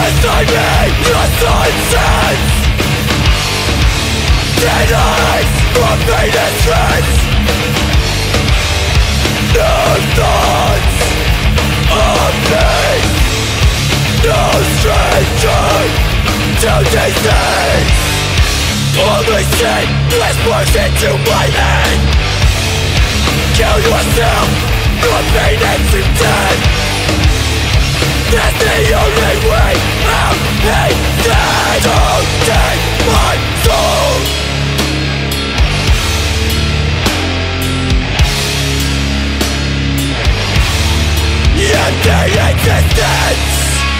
Beside me, the sun sets. Dead eyes from faded threads. No thoughts of peace. No stranger to disease. Only sin whispers into my head. Kill yourself, your pain ends in death. That's the only way out. Hey, don't take my soul. Empty existence,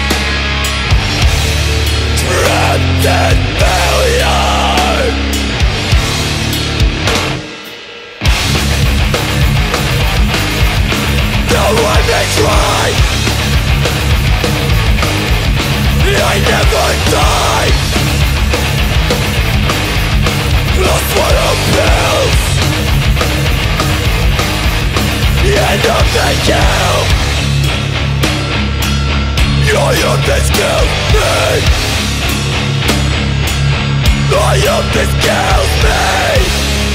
trapped in failure. No one may try. I never died. Lost swallow pills. End of the kill. Your youth has killed me. Your youth has killed me.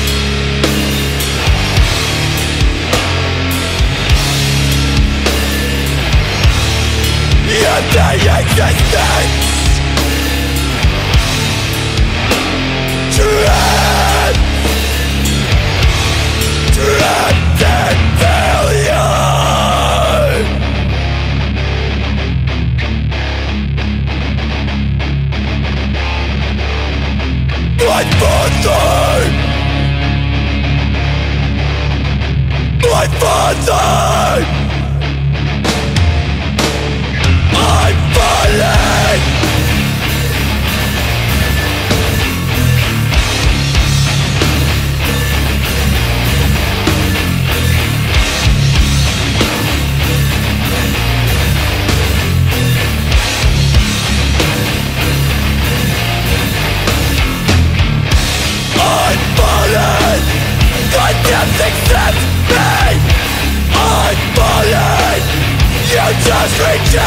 Empty existence, trapped in failure. My father, my father. I'm falling. I'm falling. God can't accept me. I'm falling. You just reject